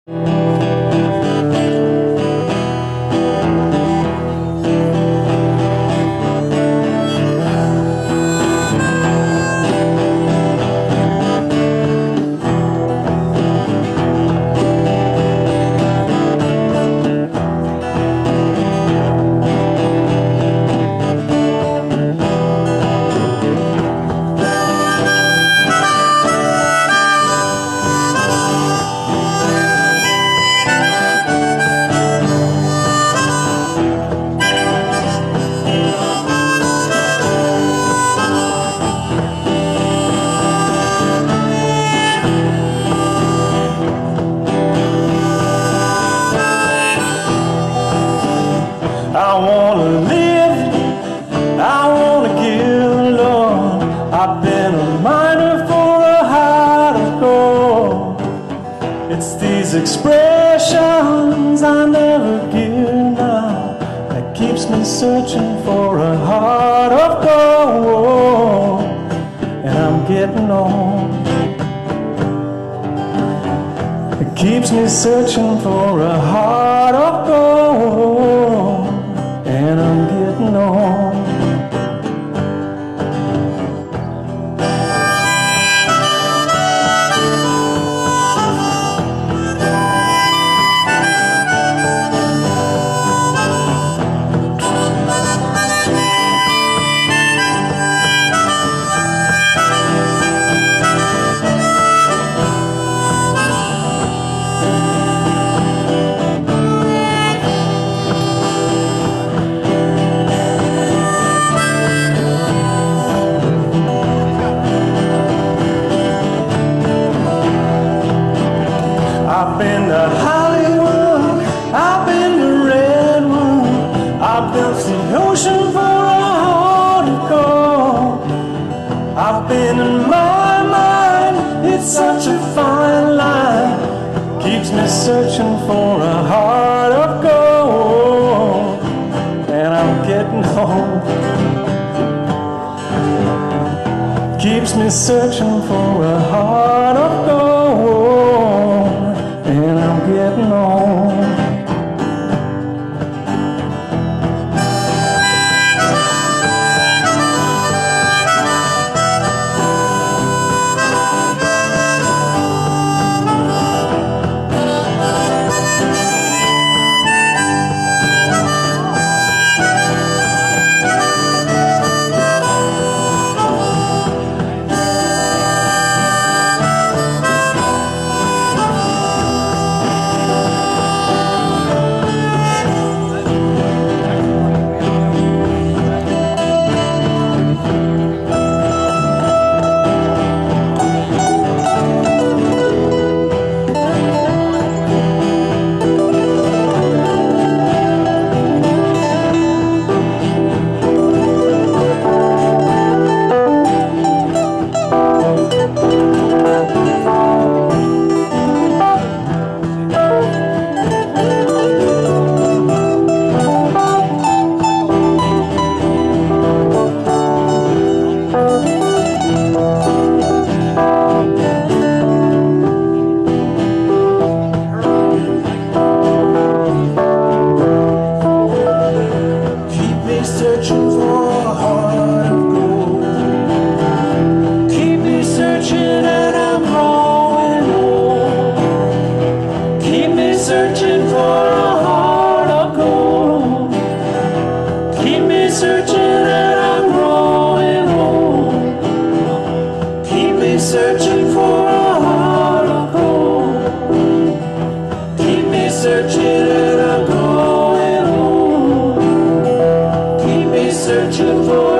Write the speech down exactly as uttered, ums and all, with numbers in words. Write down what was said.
I wanna live, I wanna give, Lord. I've been a miner for a heart of gold. It's these expressions I never give now that keeps me searching for a heart of gold. And I'm getting old. It keeps me searching for a heart of gold. And I'm getting old. I've been to Hollywood, I've been to Redwood, I've built the ocean for a heart of gold. I've been in my mind, it's such a fine line, keeps me searching for a heart of gold. And I'm getting old. Keeps me searching for a heart of gold. And I'm getting old. Searching for a heart of gold. Keep me searching and I'm growing old. Keep me searching for a heart of gold. Keep me searching and I'm growing old. Keep me searching for a heart of gold. Keep me searching and I'm growing old. Searching for